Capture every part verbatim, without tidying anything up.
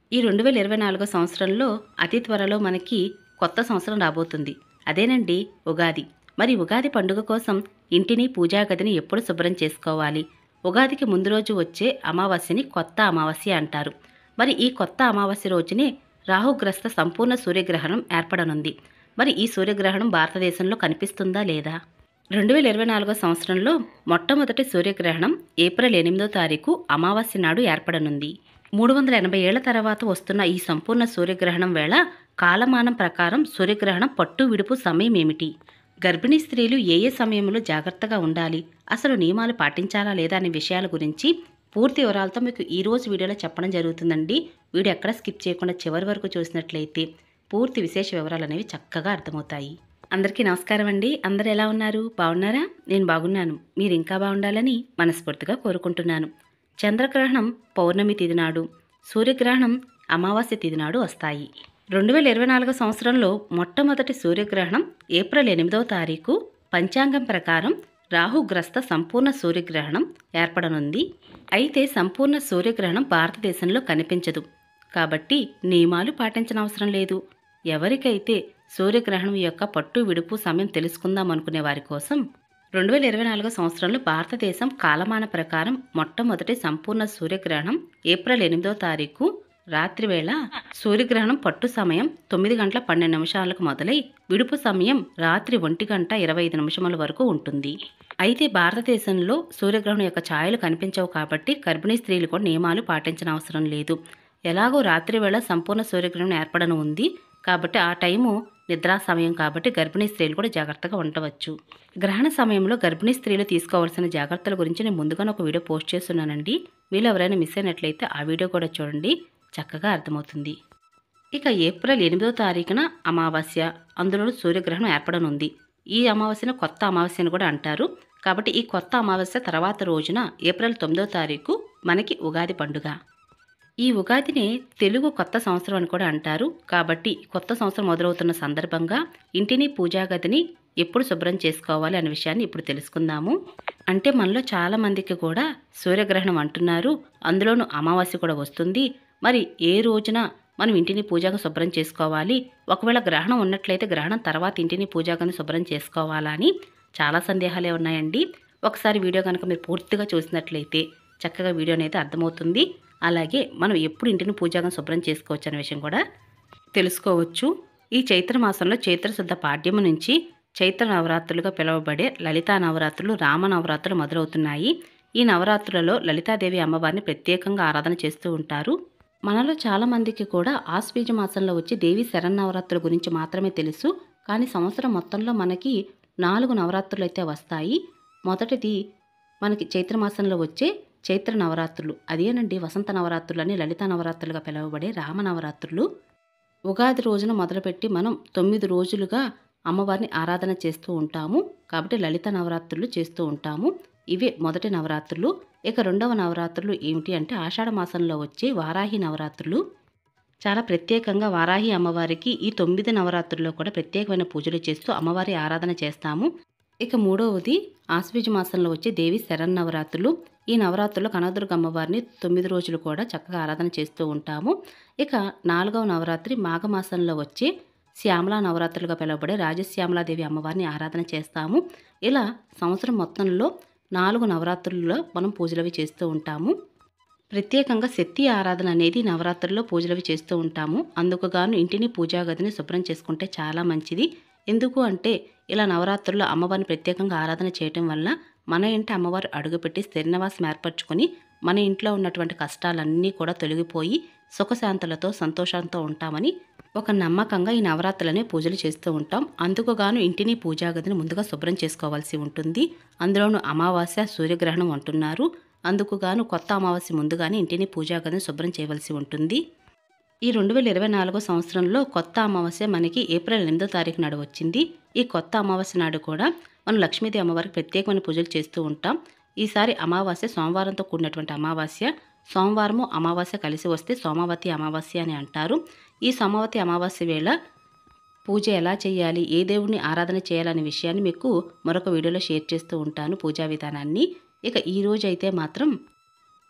ఈ రెండు వేల ఇరవై నాలుగో సంవత్సరంలో అతి త్వరలో మనకి కొత్త సంవత్సరం రాబోతుంది. అదేనండి ఉగాది. మరి ఉగాది పండుగ కోసం ఇంటిని, పూజా గదిని ఎప్పుడు శుభ్రం చేసుకోవాలి? ఉగాదికి ముందు రోజు వచ్చే అమావాస్యని కొత్త అమావాస్య అంటారు. మరి ఈ కొత్త అమావాస్య రోజునే రాహుగ్రస్త సంపూర్ణ సూర్యగ్రహణం ఏర్పడనుంది. మరి ఈ సూర్యగ్రహణం భారతదేశంలో కనిపిస్తుందా లేదా? రెండు వేల ఇరవై నాలుగో సంవత్సరంలో మొట్టమొదటి సూర్యగ్రహణం ఏప్రిల్ ఎనిమిదో తారీఖు అమావాస్య నాడు ఏర్పడనుంది. మూడు వందల ఎనభై ఏళ్ల తర్వాత వస్తున్న ఈ సంపూర్ణ సూర్యగ్రహణం వేళ కాలమానం ప్రకారం సూర్యగ్రహణం పట్టు విడుపు సమయం ఏమిటి? గర్భిణీ స్త్రీలు ఏ ఏ సమయంలో జాగ్రత్తగా ఉండాలి? అసలు నియమాలు పాటించాలా లేదా అనే విషయాల గురించి పూర్తి వివరాలతో మీకు ఈ రోజు వీడియోలో చెప్పడం జరుగుతుందండి. వీడియో ఎక్కడ స్కిప్ చేయకుండా చివరి వరకు చూసినట్లయితే పూర్తి విశేష వివరాలు అనేవి చక్కగా అర్థమవుతాయి. అందరికీ నమస్కారం అండి. అందరు ఎలా ఉన్నారు? బాగున్నారా? నేను బాగున్నాను. మీరు ఇంకా బాగుండాలని మనస్ఫూర్తిగా కోరుకుంటున్నాను. చంద్రగ్రహణం పౌర్ణమి తిథి నాడు, సూర్యగ్రహణం అమావాస్య తిథి నాడు వస్తాయి. రెండు వేల ఇరవై నాలుగో సంవత్సరంలో మొట్టమొదటి సూర్యగ్రహణం ఏప్రిల్ ఎనిమిదవ తారీఖు పంచాంగం ప్రకారం రాహుగ్రస్త సంపూర్ణ సూర్యగ్రహణం ఏర్పడనుంది. అయితే సంపూర్ణ సూర్యగ్రహణం భారతదేశంలో కనిపించదు కాబట్టి నియమాలు పాటించనవసరం లేదు. ఎవరికైతే సూర్యగ్రహణం యొక్క పట్టు విడుపు సమయం తెలుసుకుందాం అనుకునే వారి కోసం రెండు వేల ఇరవై నాలుగో సంవత్సరంలో భారతదేశం కాలమాన ప్రకారం మొట్టమొదటి సంపూర్ణ సూర్యగ్రహణం ఏప్రిల్ ఎనిమిదో తారీఖు రాత్రి వేళ సూర్యగ్రహణం పట్టు సమయం తొమ్మిది గంటల పన్నెండు నిమిషాలకు మొదలై విడుపు సమయం రాత్రి ఒంటి గంట ఇరవై ఐదు నిమిషముల వరకు ఉంటుంది. అయితే భారతదేశంలో సూర్యగ్రహణం యొక్క ఛాయలు కనిపించవు కాబట్టి గర్భిణీ స్త్రీలు కూడా నియమాలు పాటించనవసరం లేదు. ఎలాగో రాత్రి వేళ సంపూర్ణ సూర్యగ్రహణం ఏర్పడను ఉంది కాబట్టి ఆ టైము నిద్రా సమయం కాబట్టి గర్భిణీ స్త్రీలు కూడా జాగ్రత్తగా ఉండవచ్చు. గ్రహణ సమయంలో గర్భిణీ స్త్రీలు తీసుకోవాల్సిన జాగ్రత్తల గురించి నేను ముందుగానే ఒక వీడియో పోస్ట్ చేస్తున్నానండి. మీరు ఎవరైనా మిస్ అయినట్లయితే ఆ వీడియో కూడా చూడండి, చక్కగా అర్థమవుతుంది. ఇక ఏప్రిల్ ఎనిమిదో తారీఖున అమావాస్య, అందులో సూర్యగ్రహణం ఏర్పడనుంది. ఈ అమావాస్యను కొత్త అమావాస్యను కూడా అంటారు. కాబట్టి ఈ కొత్త అమావాస్య తర్వాత రోజున ఏప్రిల్ తొమ్మిదో తారీఖు మనకి ఉగాది పండుగ. ఈ ఉగాదినే తెలుగు కొత్త సంవత్సరం అని కూడా అంటారు. కాబట్టి కొత్త సంవత్సరం మొదలవుతున్న సందర్భంగా ఇంటిని, పూజా గదిని ఎప్పుడు శుభ్రం చేసుకోవాలి అనే విషయాన్ని ఇప్పుడు తెలుసుకుందాము. అంటే మనలో చాలామందికి కూడా సూర్యగ్రహణం అంటున్నారు, అందులోనూ అమావాస్య కూడా వస్తుంది. మరి ఏ రోజున మనం ఇంటిని, పూజాగా శుభ్రం చేసుకోవాలి? ఒకవేళ గ్రహణం ఉన్నట్లయితే గ్రహణం తర్వాత ఇంటిని, పూజాగాని శుభ్రం చేసుకోవాలా అని చాలా సందేహాలే ఉన్నాయండి. ఒకసారి వీడియో కనుక మీరు పూర్తిగా చూసినట్లయితే చక్కగా వీడియో అనేది అర్థమవుతుంది. అలాగే మనం ఎప్పుడు ఇంటిని, పూజాగా శుభ్రం చేసుకోవచ్చు అనే విషయం కూడా తెలుసుకోవచ్చు. ఈ చైత్ర మాసంలో చైత్రశుద్ధ పాడ్యము నుంచి చైత్ర నవరాత్రులుగా పిలువబడే లలితా నవరాత్రులు, రామ నవరాత్రులు మొదలవుతున్నాయి. ఈ నవరాత్రులలో లలితాదేవి అమ్మవారిని ప్రత్యేకంగా ఆరాధన చేస్తూ ఉంటారు. మనలో చాలామందికి కూడా ఆశ్వీజ మాసంలో వచ్చి దేవి శరన్నవరాత్రుల గురించి మాత్రమే తెలుసు. కానీ సంవత్సరం మొత్తంలో మనకి నాలుగు నవరాత్రులు అయితే వస్తాయి. మొదటిది మనకి చైత్రమాసంలో వచ్చే చైత్ర నవరాత్రులు, అదేనండి వసంత నవరాత్రులు అని లలితా నవరాత్రులుగా పిలువబడే రామ నవరాత్రులు. ఉగాది రోజున మొదలుపెట్టి మనం తొమ్మిది రోజులుగా అమ్మవారిని ఆరాధన చేస్తూ ఉంటాము కాబట్టి లలిత నవరాత్రులు చేస్తూ ఉంటాము. ఇవే మొదటి నవరాత్రులు. ఇక రెండవ నవరాత్రులు ఏమిటి అంటే ఆషాఢ మాసంలో వచ్చే వారాహి నవరాత్రులు. చాలా ప్రత్యేకంగా వారాహి అమ్మవారికి ఈ తొమ్మిది నవరాత్రుల్లో కూడా ప్రత్యేకమైన పూజలు చేస్తూ అమ్మవారి ఆరాధన చేస్తాము. ఇక మూడవది ఆశ్వీజ మాసంలో వచ్చే దేవి శరన్నవరాత్రులు. ఈ నవరాత్రుల్లో కనకదుర్గ అమ్మవారిని తొమ్మిది రోజులు కూడా చక్కగా ఆరాధన చేస్తూ ఉంటాము. ఇక నాలుగవ నవరాత్రి మాఘమాసంలో వచ్చే శ్యామలా నవరాత్రులుగా పిలువబడే రాజశ్యామలాదేవి అమ్మవారిని ఆరాధన చేస్తాము. ఇలా సంవత్సరం మొత్తంలో నాలుగు నవరాత్రుల్లో మనం పూజలవి చేస్తూ ఉంటాము. ప్రత్యేకంగా శక్తి ఆరాధన అనేది నవరాత్రుల్లో పూజలవి చేస్తూ ఉంటాము. అందుకు గాను ఇంటిని, పూజా గదిని శుభ్రం చేసుకుంటే చాలా మంచిది. ఎందుకు అంటే ఇలా నవరాత్రుల్లో అమ్మవారిని ప్రత్యేకంగా ఆరాధన చేయటం వల్ల మన ఇంటి అమ్మవారు అడుగుపెట్టి స్థిరనివాసం ఏర్పరచుకొని మన ఇంట్లో ఉన్నటువంటి కష్టాలన్నీ కూడా తొలగిపోయి సుఖశాంతులతో సంతోషంతో ఉంటామని ఒక నమ్మకంగా ఈ నవరాత్రులనే పూజలు చేస్తూ ఉంటాం. అందుకు గాను ఇంటిని, పూజా గదిని ముందుగా శుభ్రం చేసుకోవాల్సి ఉంటుంది. అందులోనూ అమావాస్య, సూర్యగ్రహణం అంటున్నారు. అందుకు గాను కొత్త అమావాస్య ముందుగానే ఇంటిని, పూజా గదిని శుభ్రం చేయవలసి ఉంటుంది. ఈ రెండు వేల ఇరవై నాలుగో సంవత్సరంలో కొత్త అమావాస్య మనకి ఏప్రిల్ ఎనిమిదో తారీఖు నాడు వచ్చింది. ఈ కొత్త అమావాస్య నాడు కూడా మనం లక్ష్మీదేవి అమ్మవారికి ప్రత్యేకమైన పూజలు చేస్తూ ఉంటాం. ఈసారి అమావాస్య సోమవారంతో కూడినటువంటి అమావాస్య. సోమవారము అమావాస్య కలిసి వస్తే సోమవతి అమావాస్య అని అంటారు. ఈ సోమవతి అమావాస్య వేళ పూజ ఎలా చేయాలి, ఏ దేవుడిని ఆరాధన చేయాలనే విషయాన్ని మీకు మరొక వీడియోలో షేర్ చేస్తూ ఉంటాను పూజా విధానాన్ని. ఇక ఈ రోజు అయితే మాత్రం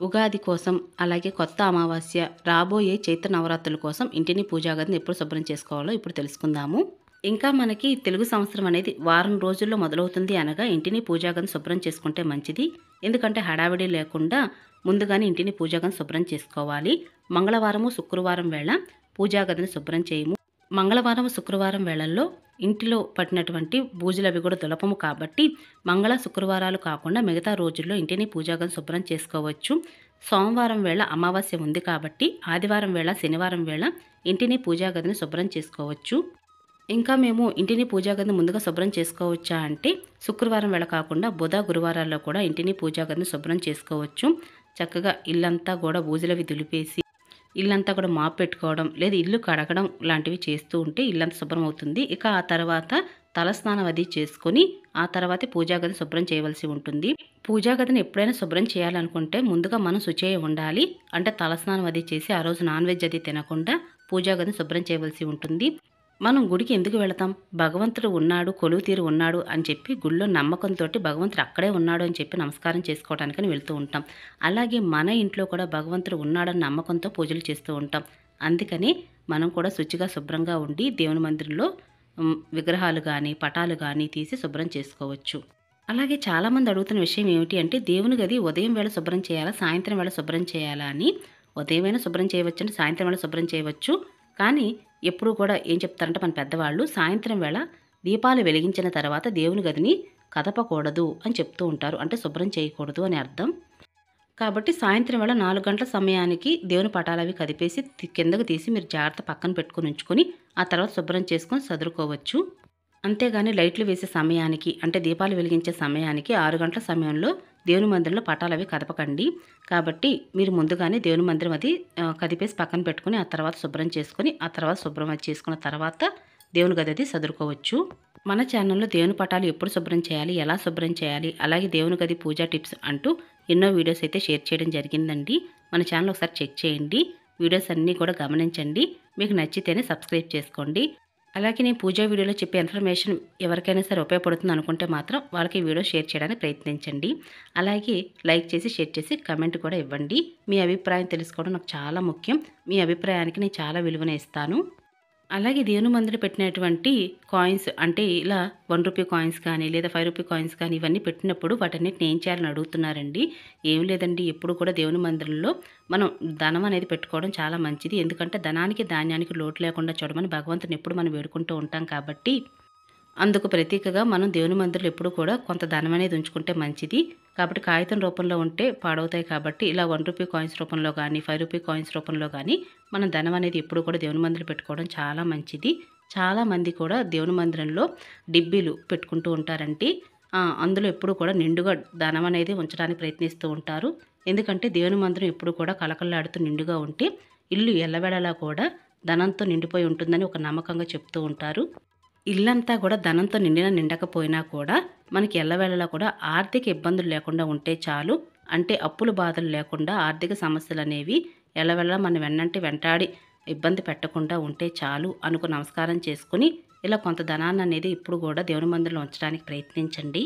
ఉగాది కోసం, అలాగే కొత్త అమావాస్య, రాబోయే చైత్ర నవరాత్రుల కోసం ఇంటిని పూజా గదిని ఎప్పుడు శుభ్రం చేసుకోవాలో ఇప్పుడు తెలుసుకుందాము. ఇంకా మనకి తెలుగు సంవత్సరం అనేది వారం రోజుల్లో మొదలవుతుంది అనగా ఇంటిని పూజా గదిని శుభ్రం చేసుకుంటే మంచిది. ఎందుకంటే హడావిడి లేకుండా ముందుగానే ఇంటిని పూజా గదిని శుభ్రం చేసుకోవాలి. మంగళవారము, శుక్రవారం వేళ పూజా గదిని శుభ్రం చేయము. మంగళవారం, శుక్రవారం వేళల్లో ఇంటిలో పట్టినటువంటి బూజులు అవి కూడా దులపము కాబట్టి మంగళ, శుక్రవారాలు కాకుండా మిగతా రోజుల్లో ఇంటిని పూజా గదిని శుభ్రం చేసుకోవచ్చు. సోమవారం వేళ అమావాస్య ఉంది కాబట్టి ఆదివారం వేళ, శనివారం వేళ ఇంటిని పూజా గదిని శుభ్రం చేసుకోవచ్చు. ఇంకా మేము ఇంటిని పూజా గదిని ముందుగా శుభ్రం చేసుకోవచ్చా అంటే శుక్రవారం వేళ కాకుండా బుధ, గురువారాల్లో కూడా ఇంటిని పూజా గదిని శుభ్రం చేసుకోవచ్చు. చక్కగా ఇల్లంతా కూడా బూజులవి దులిపేసి ఇల్లంతా కూడా మాప్ పెట్టుకోవడం లేదా ఇల్లు కడగడం లాంటివి చేస్తూ ఉంటే ఇల్లంతా శుభ్రం అవుతుంది. ఇక ఆ తర్వాత తలస్నానం అది చేసుకొని ఆ తర్వాతే పూజా గది శుభ్రం చేయవలసి ఉంటుంది. పూజా గదిని ఎప్పుడైనా శుభ్రం చేయాలనుకుంటే ముందుగా మనం శుచి అయి ఉండాలి. అంటే తలస్నానం అది చేసి ఆ రోజు నాన్ వెజ్ అది తినకుండా పూజా గదిని శుభ్రం చేయవలసి ఉంటుంది. మనం గుడికి ఎందుకు వెళతాం? భగవంతుడు ఉన్నాడు, కొలువు తీరు ఉన్నాడు అని చెప్పి గుళ్ళో నమ్మకంతో భగవంతుడు అక్కడే ఉన్నాడు అని చెప్పి నమస్కారం చేసుకోవడానికని వెళ్తూ ఉంటాం. అలాగే మన ఇంట్లో కూడా భగవంతుడు ఉన్నాడని నమ్మకంతో పూజలు చేస్తూ ఉంటాం. అందుకని మనం కూడా శుచిగా శుభ్రంగా ఉండి దేవుని మందిరంలో విగ్రహాలు కానీ పటాలు కానీ తీసి శుభ్రం చేసుకోవచ్చు. అలాగే చాలామంది అడుగుతున్న విషయం ఏమిటి అంటే దేవుని గది ఉదయం వేళ శుభ్రం చేయాలా, సాయంత్రం వేళ శుభ్రం చేయాలా అని. ఉదయమైనా శుభ్రం చేయవచ్చు అంటే సాయంత్రం వేళ శుభ్రం చేయవచ్చు. కానీ ఎప్పుడు కూడా ఏం చెప్తారంటే మన పెద్దవాళ్ళు సాయంత్రం వేళ దీపాలు వెలిగించిన తర్వాత దేవుని గదిని కదపకూడదు అని చెప్తూ ఉంటారు. అంటే శుభ్రం చేయకూడదు అని అర్థం. కాబట్టి సాయంత్రం వేళ నాలుగు గంటల సమయానికి దేవుని పటాలు అవి కదిపేసి కిందకు తీసి మీరు జాగ్రత్త పక్కన పెట్టుకుని ఉంచుకొని ఆ తర్వాత శుభ్రం చేసుకొని చదువుకోవచ్చు. అంతేగాని లైట్లు వేసే సమయానికి అంటే దీపాలు వెలిగించే సమయానికి ఆరు గంటల సమయంలో దేవుని మందిరంలో పటాలు అవి కదపకండి. కాబట్టి మీరు ముందుగానే దేవుని మందిరం అది కదిపేసి పక్కన పెట్టుకుని ఆ తర్వాత శుభ్రం చేసుకొని ఆ తర్వాత శుభ్రం అది చేసుకున్న తర్వాత దేవుని గది అది చదువుకోవచ్చు. మన ఛానల్లో దేవుని పటాలు ఎప్పుడు శుభ్రం చేయాలి, ఎలా శుభ్రం చేయాలి, అలాగే దేవుని గది పూజా టిప్స్ అంటూ ఎన్నో వీడియోస్ అయితే షేర్ చేయడం జరిగిందండి. మన ఛానల్ ఒకసారి చెక్ చేయండి. వీడియోస్ అన్నీ కూడా గమనించండి. మీకు నచ్చితేనే సబ్స్క్రైబ్ చేసుకోండి. అలాగే నేను పూజా వీడియోలో చెప్పే ఇన్ఫర్మేషన్ ఎవరికైనా సరే ఉపయోగపడుతుంది అనుకుంటే మాత్రం వాళ్ళకి వీడియో షేర్ చేయడానికి ప్రయత్నించండి. అలాగే లైక్ చేసి షేర్ చేసి కమెంట్ కూడా ఇవ్వండి. మీ అభిప్రాయం తెలుసుకోవడం నాకు చాలా ముఖ్యం. మీ అభిప్రాయానికి నేను చాలా విలువను ఇస్తాను. అలాగే దేవుని మందిరం పెట్టినటువంటి కాయిన్స్ అంటే ఇలా వన్ రూపీ కాయిన్స్ కానీ లేదా ఫైవ్ రూపీ కాయిన్స్ కానీ ఇవన్నీ పెట్టినప్పుడు వాటన్నిటిని ఏం చేయాలని అడుగుతున్నారండి. ఏం లేదండి, ఎప్పుడు కూడా దేవుని మందిరంలో మనం ధనం అనేది పెట్టుకోవడం చాలా మంచిది. ఎందుకంటే ధనానికి ధాన్యానికి లోటు లేకుండా చూడమని భగవంతుని ఎప్పుడు మనం వేడుకుంటూ ఉంటాం. కాబట్టి అందుకు ప్రతీకగా మనం దేవుని మందిరంలో ఎప్పుడు కూడా కొంత ధనం అనేది ఉంచుకుంటే మంచిది. కాబట్టి కాగితం రూపంలో ఉంటే పాడవుతాయి. కాబట్టి ఇలా వన్ రూపీ కాయిన్స్ రూపంలో కానీ ఫైవ్ రూపీ కాయిన్స్ రూపంలో కానీ మనం ధనం అనేది ఎప్పుడు కూడా దేవుని మందిరం పెట్టుకోవడం చాలా మంచిది. చాలామంది కూడా దేవుని మందిరంలో డిబ్బీలు పెట్టుకుంటూ ఉంటారంటే అందులో ఎప్పుడు కూడా నిండుగా ధనం అనేది ఉంచడానికి ప్రయత్నిస్తూ ఉంటారు. ఎందుకంటే దేవుని మందిరం ఎప్పుడు కూడా కలకల్లాడుతూ నిండుగా ఉంటే ఇల్లు ఎల్లవేళలా కూడా ధనంతో నిండిపోయి ఉంటుందని ఒక నమ్మకంగా చెప్తూ ఉంటారు. ఇల్లంతా కూడా ధనంతో నిండినా నిండకపోయినా కూడా మనకి ఎల్లవేళలా కూడా ఆర్థిక ఇబ్బందులు లేకుండా ఉంటే చాలు. అంటే అప్పుల బాధలు లేకుండా ఆర్థిక సమస్యలు అనేవి ఎల్లవేళలా మన వెన్నంటి వెంటాడి ఇబ్బంది పెట్టకుండా ఉంటే చాలు అనుకు నమస్కారం చేసుకుని ఇలా కొంత ధనాన్ని అనేది ఇప్పుడు కూడా దేవుని మందిరంలో ఉంచడానికి ప్రయత్నించండి.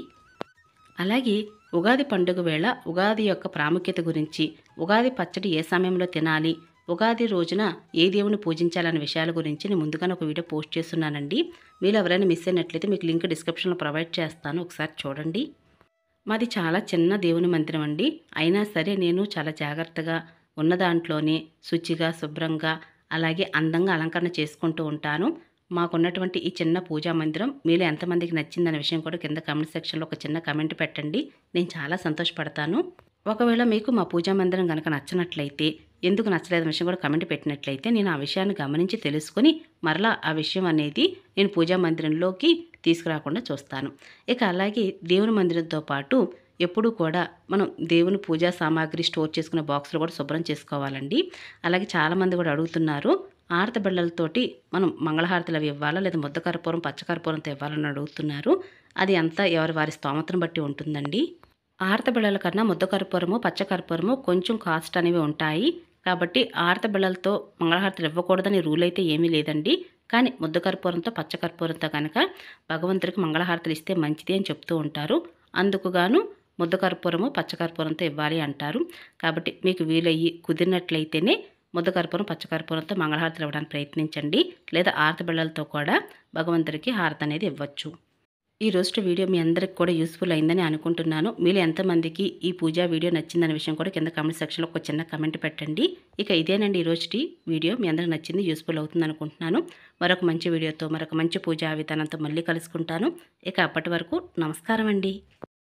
అలాగే ఉగాది పండుగ వేళ ఉగాది యొక్క ప్రాముఖ్యత గురించి, ఉగాది పచ్చడి ఏ సమయంలో తినాలి, ఉగాది రోజున ఏ దేవుని పూజించాలనే విషయాల గురించి నేను ముందుగానే ఒక వీడియో పోస్ట్ చేస్తున్నానండి. మీరు ఎవరైనా మిస్ అయినట్లయితే మీకు లింక్ డిస్క్రిప్షన్లో ప్రొవైడ్ చేస్తాను, ఒకసారి చూడండి. మాది చాలా చిన్న దేవుని మందిరం అండి. అయినా సరే నేను చాలా జాగ్రత్తగా ఉన్న దాంట్లోనే శుచిగా శుభ్రంగా అలాగే అందంగా అలంకరణ చేసుకుంటూ ఉంటాను. మాకున్నటువంటి ఈ చిన్న పూజా మందిరం మీలో ఎంతమందికి నచ్చిందనే విషయం కూడా కింద కామెంట్ సెక్షన్లో ఒక చిన్న కామెంట్ పెట్టండి. నేను చాలా సంతోషపడతాను. ఒకవేళ మీకు మా పూజా మందిరం కనుక నచ్చినట్లయితే, ఎందుకు నచ్చలేదనే విషయం కూడా కమెంట్ పెట్టినట్లయితే నేను ఆ విషయాన్ని గమనించి తెలుసుకొని మరలా ఆ విషయం అనేది నేను పూజా మందిరంలోకి తీసుకురాకుండా చూస్తాను. ఇక అలాగే దేవుని మందిరంతో పాటు ఎప్పుడు కూడా మనం దేవుని పూజా సామాగ్రి స్టోర్ చేసుకునే బాక్సులు కూడా శుభ్రం చేసుకోవాలండి. అలాగే చాలామంది కూడా అడుగుతున్నారు, ఆరతి బిళ్ళలతోటి మనం మంగళహారతులు అవి ఇవ్వాలా లేదా ముద్ద కర్పూరం పచ్చ కర్పూరంతో ఇవ్వాలని అడుగుతున్నారు. అది అంతా ఎవరి వారి స్తోమతను బట్టి ఉంటుందండి. ఆరతి బిళ్ళల కన్నా ముద్ద కర్పూరము పచ్చ కర్పూరము కొంచెం కాస్ట్ అనేవి ఉంటాయి. కాబట్టి ఆరతి బిళ్ళలతో మంగళహారతులు ఇవ్వకూడదని రూల్ అయితే ఏమీ లేదండి. కానీ ముద్ద కర్పూరంతో పచ్చ కర్పూరంతో కనుక భగవంతుడికి మంగళహారతులు ఇస్తే మంచిది అని చెప్తూ ఉంటారు. అందుకు గాను ముద్దకర్పూరము పచ్చకర్పూరంతో ఇవ్వాలి అంటారు. కాబట్టి మీకు వీలయ్యి కుదిరినట్లయితేనే ముద్దకర్పూరం పచ్చకర్పూరంతో మంగళహారతులు ఇవ్వడానికి ప్రయత్నించండి. లేదా ఆరతి బిళ్ళలతో కూడా భగవంతుడికి హారతి అనేది ఇవ్వచ్చు. ఈ రోజు వీడియో మీ అందరికి కూడా యూస్ఫుల్ అయిందని అనుకుంటున్నాను. మీలో ఎంతమందికి ఈ పూజా వీడియో నచ్చిందనే విషయం కూడా కింద కామెంట్ సెక్షన్లో ఒక చిన్న కామెంట్ పెట్టండి. ఇక ఇదేనండి ఈ రోజుటి వీడియో. మీ అందరికి నచ్చింది, యూస్ఫుల్ అవుతుంది అనుకుంటున్నాను. మరొక మంచి వీడియోతో మరొక మంచి పూజా విధానంతో మళ్ళీ కలుసుకుంటాను. ఇక అప్పటి వరకు నమస్కారం అండి.